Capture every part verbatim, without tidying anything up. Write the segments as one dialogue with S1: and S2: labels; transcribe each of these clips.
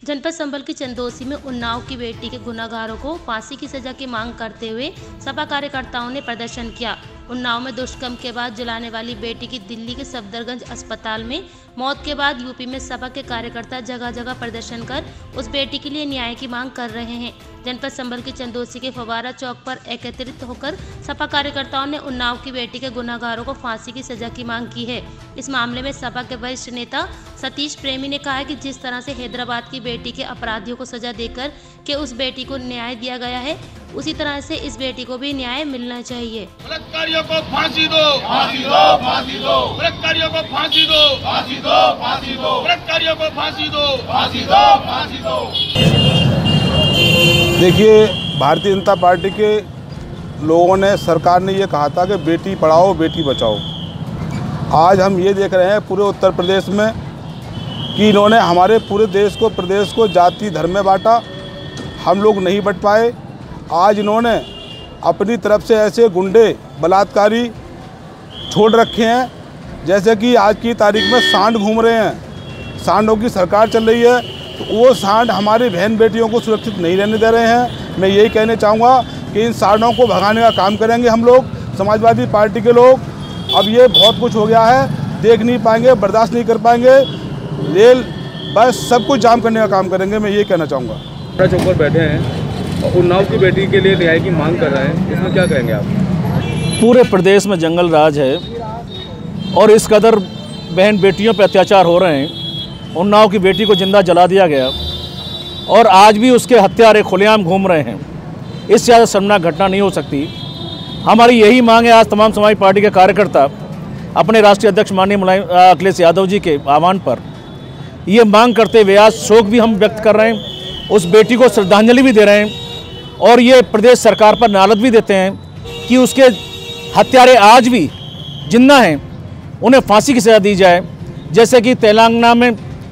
S1: जनपद संभल की चंदोसी में उन्नाव की बेटी के गुनहगारों को फांसी की सजा की मांग करते हुए सपा कार्यकर्ताओं ने प्रदर्शन किया। उन्नाव में दुष्कर्म के बाद जलाने वाली बेटी की दिल्ली के सफदरगंज अस्पताल में मौत के बाद यूपी में सपा के कार्यकर्ता जगह जगह प्रदर्शन कर उस बेटी के लिए न्याय की मांग कर रहे हैं। जनपद संभल की चंदोसी के फवारा चौक पर एकत्रित होकर सपा कार्यकर्ताओं ने उन्नाव की बेटी के गुनहगारों को फांसी की सजा की मांग की है। इस मामले में सपा के वरिष्ठ नेता सतीश प्रेमी ने कहा है कि जिस तरह से हैदराबाद की बेटी के अपराधियों को सजा देकर के उस बेटी को न्याय दिया गया है, उसी तरह से इस बेटी को भी न्याय मिलना चाहिए।
S2: बलात्कारियों को फांसी दो, फांसी दो, फांसी दो। बलात्कारियों को फांसी दो, फांसी दो, फांसी दो। बलात्कारियों को फांसी दो, फांसी दो, फांसी दो।
S3: देखिए, भारतीय जनता पार्टी के लोगों ने, सरकार ने ये कहा था कि बेटी पढ़ाओ बेटी बचाओ। आज हम ये देख रहे हैं पूरे उत्तर प्रदेश में कि इन्होंने हमारे पूरे देश को, प्रदेश को जाति धर्म में बांटा। हम लोग नहीं बट पाए। आज इन्होंने अपनी तरफ से ऐसे गुंडे बलात्कारी छोड़ रखे हैं, जैसे कि आज की तारीख में सांड घूम रहे हैं। सांडों की सरकार चल रही है, तो वो सांड हमारी बहन बेटियों को सुरक्षित नहीं रहने दे रहे हैं। मैं यही कहना चाहूँगा कि इन सांडों को भगाने का काम करेंगे हम लोग, समाजवादी पार्टी के लोग। अब ये बहुत कुछ हो गया है, देख नहीं पाएंगे, बर्दाश्त नहीं कर पाएंगे। रेल बस सब कुछ जाम करने का काम करेंगे, मैं ये कहना चाहूँगा।
S4: चौक पर बैठे हैं और उन्नाव की बेटी के लिए न्याय की मांग कर रहे हैं, इसमें क्या कहेंगे आप?
S5: पूरे प्रदेश में जंगल राज है और इस कदर बहन बेटियों पर अत्याचार हो रहे हैं। उन्नाव की बेटी को जिंदा जला दिया गया और आज भी उसके हत्यारे खुलेआम घूम रहे हैं। इससे ज़्यादा शर्मनाक घटना नहीं हो सकती। हमारी यही मांग है, आज तमाम समाजवादी पार्टी के कार्यकर्ता अपने राष्ट्रीय अध्यक्ष माननीय मुलायम अखिलेश यादव जी के आह्वान पर ये मांग करते हुए आज शोक भी हम व्यक्त कर रहे हैं, उस बेटी को श्रद्धांजलि भी दे रहे हैं और ये प्रदेश सरकार पर नाराज़ भी देते हैं कि उसके हत्यारे आज भी जिंदा हैं, उन्हें फांसी की सज़ा दी जाए। जैसे कि तेलंगाना में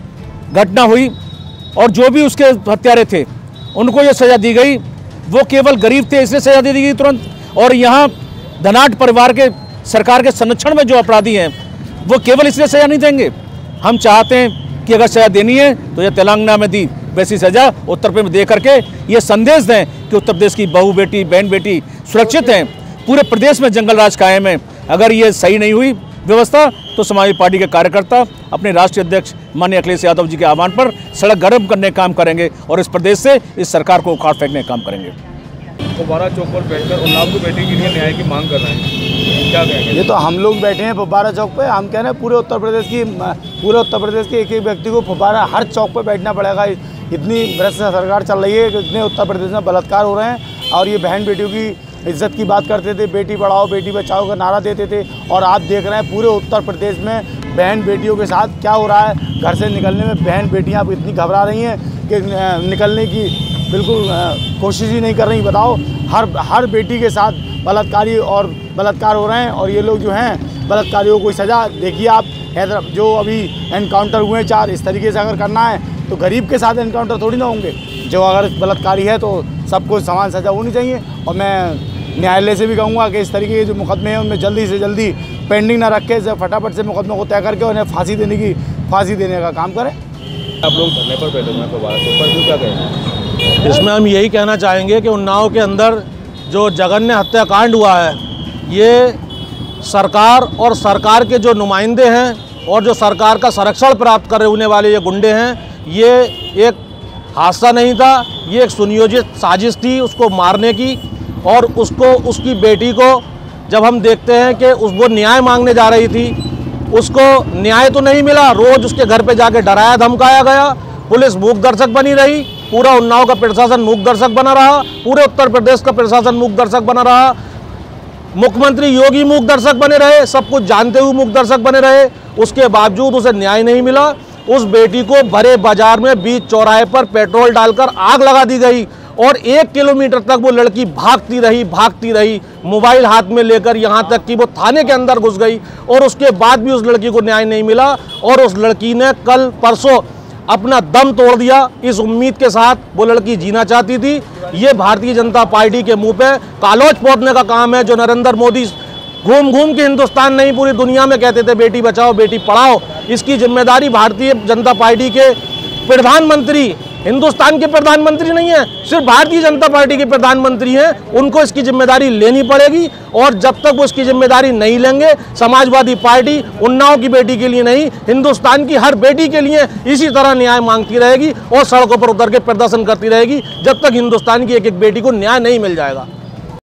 S5: घटना हुई और जो भी उसके हत्यारे थे उनको ये सज़ा दी गई, वो केवल गरीब थे इसलिए सज़ा दे दी गई तुरंत। और यहाँ धनाढ़ परिवार के सरकार के संरक्षण में जो अपराधी हैं वो केवल इसलिए सज़ा नहीं देंगे। हम चाहते हैं कि अगर सज़ा देनी है तो यह तेलंगाना में दी वैसी सज़ा उत्तर प्रदेश में दे करके ये संदेश दें कि उत्तर प्रदेश की बहू बेटी बहन बेटी सुरक्षित हैं। पूरे प्रदेश में जंगल राज कायम है। अगर ये सही नहीं हुई व्यवस्था तो समाजवादी पार्टी के कार्यकर्ता अपने राष्ट्रीय अध्यक्ष माननीय अखिलेश यादव जी के आह्वान पर सड़क गर्म करने का काम करेंगे और इस प्रदेश से इस सरकार को उखाड़ फेंकने का काम करेंगे।
S4: फव्वारा चौक पर बैठकर उन्नाव की बेटी के लिए न्याय की मांग कर रहे हैं, क्या कहेंगे?
S6: ये तो हम लोग बैठे हैं फव्वारा चौक पे। हम कह रहे हैं पूरे उत्तर प्रदेश की पूरे उत्तर प्रदेश के एक एक व्यक्ति को फव्वारा हर चौक पे बैठना पड़ेगा। इतनी भ्रष्ट सरकार चल रही है कि इतने उत्तर प्रदेश में बलात्कार हो रहे हैं और ये बहन बेटियों की इज्जत की बात करते थे, बेटी पढ़ाओ बेटी बचाओ का नारा देते थे। और आप देख रहे हैं पूरे उत्तर प्रदेश में बहन बेटियों के साथ क्या हो रहा है। घर से निकलने में बहन बेटियां अब इतनी घबरा रही हैं कि निकलने की बिल्कुल कोशिश ही नहीं कर रही। बताओ, हर हर बेटी के साथ बलात्कारी और बलात्कार हो रहे हैं और ये लोग जो हैं बलात्कारियों को सज़ा देखिए आप। हैदराबाद जो अभी एनकाउंटर हुए चार, इस तरीके से अगर करना है तो गरीब के साथ एनकाउंटर थोड़ी ना होंगे। जो अगर बलात्कारी है तो सबको समान सज़ा होनी चाहिए। और मैं न्यायालय से भी कहूँगा कि इस तरीके के जो मुकदमे हैं उनमें जल्दी से जल्दी पेंडिंग ना रखे, फटाफट से मुकदमे को तय करके उन्हें फांसी देने की फांसी देने का काम करें।
S4: आप लोग धरने पर बैठे हुए हैं फव्वारा चौक पर, क्या कहेंगे?
S7: इसमें हम यही कहना चाहेंगे कि उन्नाव के अंदर जो जघन्य हत्याकांड हुआ है, ये सरकार और सरकार के जो नुमाइंदे हैं और जो सरकार का संरक्षण प्राप्त कर होने वाले ये गुंडे हैं, ये एक हादसा नहीं था, ये एक सुनियोजित साजिश थी उसको मारने की। और उसको, उसकी बेटी को जब हम देखते हैं कि उस वो न्याय मांगने जा रही थी, उसको न्याय तो नहीं मिला। रोज़ उसके घर पे जाके डराया धमकाया गया, पुलिस मूक दर्शक बनी रही, पूरा उन्नाव का प्रशासन मूक दर्शक बना रहा, पूरे उत्तर प्रदेश का प्रशासन मूक दर्शक बना रहा, मुख्यमंत्री योगी मूक दर्शक बने रहे, सब कुछ जानते हुए मूक दर्शक बने रहे। उसके बावजूद उसे न्याय नहीं मिला। उस बेटी को भरे बाजार में बीच चौराहे पर पेट्रोल डालकर आग लगा दी गई और एक किलोमीटर तक वो लड़की भागती रही भागती रही मोबाइल हाथ में लेकर, यहाँ तक कि वो थाने के अंदर घुस गई और उसके बाद भी उस लड़की को न्याय नहीं मिला। और उस लड़की ने कल परसों अपना दम तोड़ दिया। इस उम्मीद के साथ वो लड़की जीना चाहती थी। ये भारतीय जनता पार्टी के मुंह पे कालोज पोतने का काम है, जो नरेंद्र मोदी घूम घूम के हिंदुस्तान नहीं पूरी दुनिया में कहते थे बेटी बचाओ बेटी पढ़ाओ। इसकी जिम्मेदारी भारतीय जनता पार्टी के प्रधानमंत्री हिंदुस्तान के प्रधानमंत्री नहीं है, सिर्फ भारतीय जनता पार्टी के प्रधानमंत्री हैं। उनको इसकी जिम्मेदारी लेनी पड़ेगी और जब तक वो इसकी जिम्मेदारी नहीं लेंगे, समाजवादी पार्टी उन्नाव की बेटी के लिए नहीं, हिंदुस्तान की हर बेटी के लिए इसी तरह न्याय मांगती रहेगी और सड़कों पर उतर के प्रदर्शन करती रहेगी जब तक हिंदुस्तान की एक एक बेटी को न्याय नहीं मिल जाएगा।